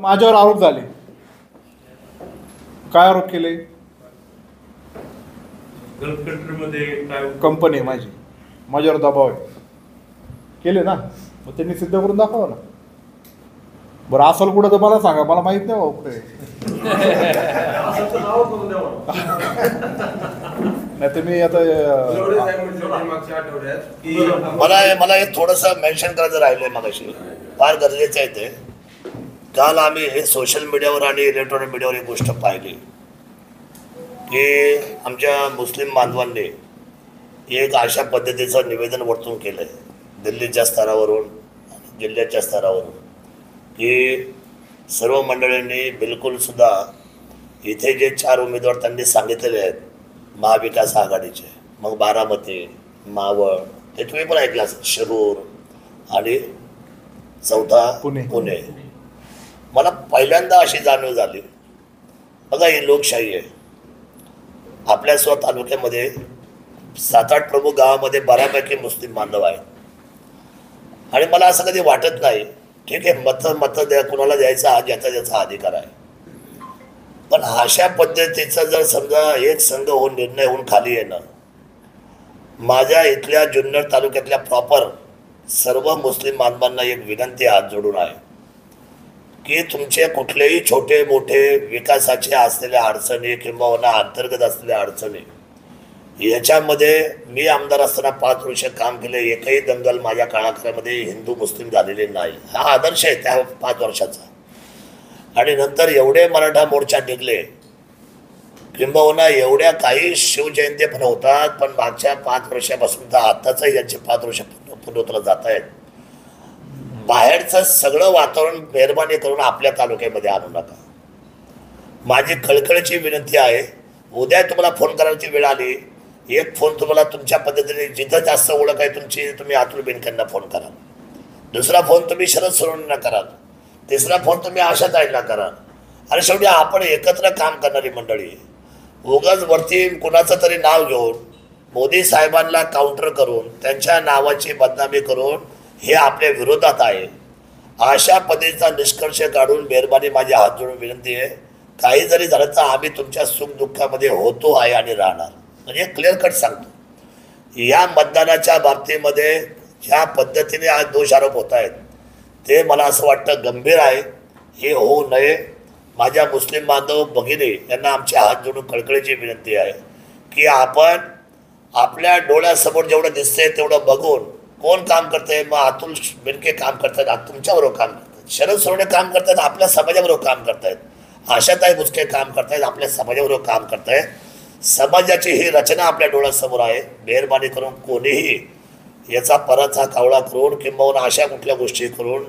माझ्यावर आरोप झाले. काय आरोप केले? गल्फ कंट्रीमध्ये काय कंपनी आहे माझ्यावर दबाव आहे केले ना, मग त्यांनी सिद्ध करून दाखवा ना. बरं असेल कुठं तर मला सांगा, मला माहित नाही कुठे. नाही तर मी आता मला हे थोडंसं मेन्शन करायचं राहिलंय मगाशी, फार गरजेचं आहे ते. काल आम्ही हे सोशल मीडियावर आणि इलेक्ट्रॉनिक मीडियावर एक गोष्ट पाहिली की आमच्या मुस्लिम बांधवांनी एक अशा पद्धतीचं निवेदन वरतून केलं आहे दिल्लीच्या स्तरावरून, जिल्ह्याच्या स्तरावरून, की सर्व मंडळींनी बिलकुलसुद्धा इथे जे 4 उमेदवार त्यांनी सांगितलेले आहेत महाविकास आघाडीचे, मग बारामती, मावळ, हे तुम्ही पण ऐकलं असेल, शिरूर आणि चौथा पुणे. मला पहिल्यांदा अशी जाणीव झाली, बघा ही लोकशाही आहे. आपल्या तालुक्यामध्ये 7-8 प्रमुख गावामध्ये बऱ्यापैकी मुस्लिम बांधव आहेत आणि मला असं कधी वाटत नाही ठीक आहे मत द्या, कुणाला द्यायचा हा ज्याचा अधिकार आहे. पण अशा पद्धतीचा जर समजा एक संघ होऊन निर्णय होऊन खाली येणं, माझ्या इथल्या जुन्नर तालुक्यातल्या प्रॉपर सर्व मुस्लिम बांधवांना एक विनंती हात जोडून आहे की तुमचे कुठलेही छोटे मोठे विकासाचे असलेल्या अडचणी किंवा अंतर्गत असलेल्या अडचणी, याच्यामध्ये मी आमदार असताना 5 वर्ष काम केले, एकही दंगल माझ्या काळामध्ये हिंदू मुस्लिम झालेले नाही. हा आदर्श आहे त्या 5 वर्षाचा. आणि नंतर एवढे मराठा मोर्चा निघले किंबहुना एवढ्या काही शिवजयंती पण होतात, पण मागच्या 5 वर्षापासून तर आत्ताचंही यांचे 5 वर्ष पूर्णत्वाला जात आहेत. बाहेरचं सगळं वातावरण मेहरबानी करून आपल्या तालुक्यामध्ये आणू नका. माझी कळकळीची विनंती आहे, उद्या तुम्हाला फोन करायची वेळ आली, एक फोन तुम्हाला तुमच्या पद्धतीने जिथं जास्त ओळख आहे तुमची, तुम्ही अतुल बेनकेंना फोन कराल. दुसरा फोन तुम्ही शरद सोनवणेंना कराल. तिसरा फोन तुम्ही आशाताईंना कराल. आणि शेवटी आपण एकत्र काम करणारी मंडळी, उगाच वरती कुणाचं तरी नाव घेऊन मोदी साहेबांना काउंटर करून त्यांच्या नावाची बदनामी करून हे आपल्या विरोधात आहे. अशा पद्धतीचा निष्कर्ष काढून मेहरबानी माझी हात जोडून विनंती आहे, काही जरी झालं तर आम्ही तुमच्या सुखदुःखामध्ये होतो आहे आणि राहणार. म्हणजे क्लिअर कट सांगतो. या मतदानाच्या बाबतीमध्ये ज्या पद्धतीने आज दोष आरोप होत आहेत ते मला असं वाटतं गंभीर आहे. हे होऊ नये. माझ्या मुस्लिम बांधव भगिनी यांना आमच्या हात जोडून कळकळीची विनंती आहे की आपण आपल्या डोळ्यासमोर जेवढं दिसतंय तेवढं बघून कोण काम करतंय, मग अतुल बेनके काम करतात, तुमच्याबरोबर काम करतात, शरद सोनवणे काम करतात, आपल्या समाजाबरोबर काम करतायत, आशाताई बुचके काम करतायत, आपल्या समाजाबरोबर काम करतायत. समाजाची ही रचना आपल्या डोळ्यासमोर आहे. मेहरबानी करून कोणीही याचा परत हा कावळा करून किंवा अशा कुठल्या गोष्टी करून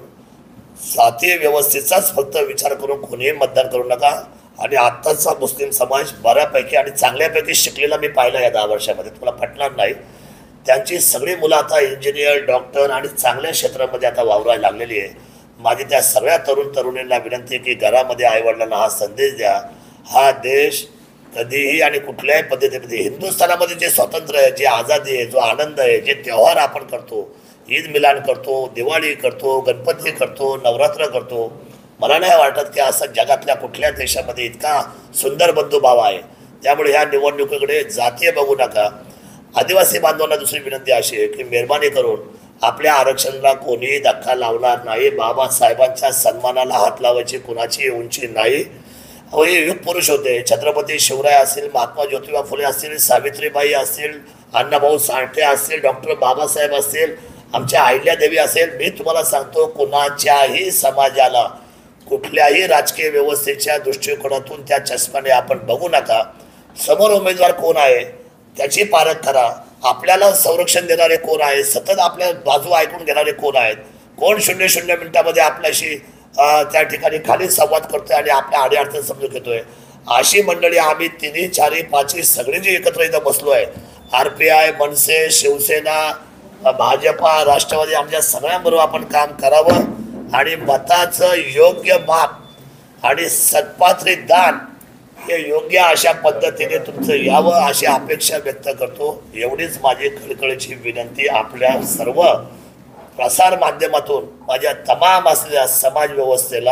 जातीय व्यवस्थेचाच फक्त विचार करून कोणीही मतदान करू नका. आणि आत्ताचा मुस्लिम समाज बऱ्यापैकी आणि चांगल्यापैकी शिकलेला मी पाहिला या 10 वर्षामध्ये, तुम्हाला पटणार नाही. त्यांची सगळी मुलं आता इंजिनियर, डॉक्टर आणि चांगल्या क्षेत्रामध्ये आता वावरायला लागलेली आहे. माझी त्या सगळ्या तरुणींना विनंती आहे की घरामध्ये आईवडिलांना हा संदेश द्या. हा देश कधीही आणि कुठल्याही पद्धतीमध्ये हिंदुस्थानामध्ये जे स्वातंत्र्य आहे, जे आझादी आहे, जो आनंद आहे, जे त्यौहार आपण करतो, ईद मिलान करतो, दिवाळी करतो, गणपती करतो, नवरात्र करतो, मला नाही वाटत की असं जगातल्या कुठल्या देशामध्ये इतका सुंदर बंधुभाव आहे. त्यामुळे ह्या निवडणुकीकडे जातीय बघू नका. आदिवासी बांधवांना दुसरी विनंती अशी आहे की मेहरबानी करून आपल्या आरक्षणाला कोणीही धक्का लावणार नाही. बाबासाहेबांच्या सन्मानाला हात लावायची कुणाची उंची नाही. हे युग पुरुष होते. छत्रपती शिवराय असतील, महात्मा ज्योतिबा फुले असतील, सावित्रीबाई असतील, अण्णाभाऊ साठे असतील, डॉक्टर बाबासाहेब असतील, आमच्या अहिल्यादेवी असेल. मी तुम्हाला सांगतो, कुणाच्याही समाजाला कुठल्याही राजकीय व्यवस्थेच्या दृष्टिकोनातून त्या चष्म्याने आपण बघू नका. समोर उमेदवार कोण आहे त्याची पारख करा. आपल्याला संरक्षण देणारे कोण आहे, सतत आपल्या बाजू ऐकून घेणारे कोण आहेत, कोण 0-0 मिनिटामध्ये आपल्याशी त्या ठिकाणी खाली संवाद करतोय आणि आपल्या अडीअडचण समजून घेतोय, अशी मंडळी आम्ही 3, 4, 5 सगळे जे एकत्र इथं बसलो आहे, RPI, मनसे, शिवसेना, भाजपा, राष्ट्रवादी, आमच्या सगळ्यांबरोबर आपण काम करावं आणि मताचं योग्य माप आणि सत्पात्री दान हे योग्य अशा पद्धतीने तुमचं यावं अशी अपेक्षा व्यक्त करतो. एवढीच माझी कळकळीची विनंती आपल्या सर्व प्रसार माध्यमातून माझ्या तमाम असलेल्या समाज व्यवस्थेला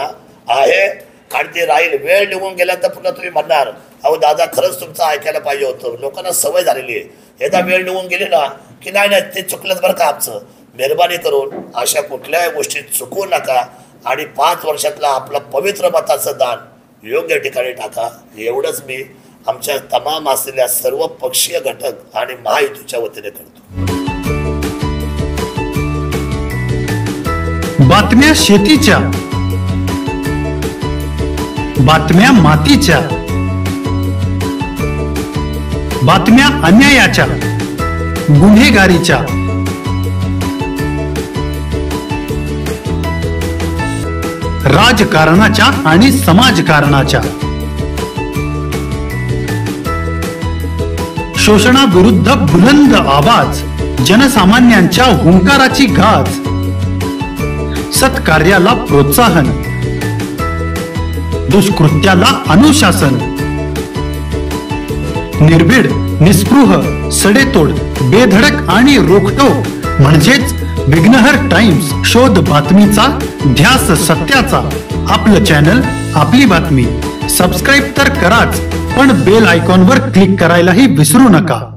आहे आणि ते राहील. वेळ निघून गेल्यानंतर पुन्हा तुम्ही म्हणणार अहो दादा खरंच तुमचं ऐकायला पाहिजे होतं. लोकांना सवय झालेली आहे, एकदा वेळ निघून गेली ना की नाही नाही ते चुकलंच बरं का आमचं. मेहरबानी करून अशा कुठल्याही गोष्टी चुकवू नका आणि 5 वर्षातला आपलं पवित्र मताचं दान योग्य ठिकाणी टाका. एवढंच मी आमच्या तमाम असलेल्या सर्व पक्षीय घटक आणि महायुतीच्या वतीने करतो. बातम्या शेतीच्या, बातम्या मातीच्या, बातम्या अन्यायाच्या, गुन्हेगारीच्या, राजकारणाच्या आणि समाजकारणाच्या, शोषणाविरुद्ध बुलंद आवाज, जनसामान्यांच्या हुंकाराची गाज, सत्कार्याला प्रोत्साहन, दुष्कृत्याला अनुशासन, निर्भीड, निस्पृह, सडेतोड, बेधडक आणि रोखटोक म्हणजेच विघ्नहर टाइम्स. शोध बातमीचा, ध्यास सत्याचा. आपलं चॅनल, आपली बातमी. सबस्क्राईब तर कराच, पण बेल आयकॉनवर क्लिक करायलाही विसरू नका.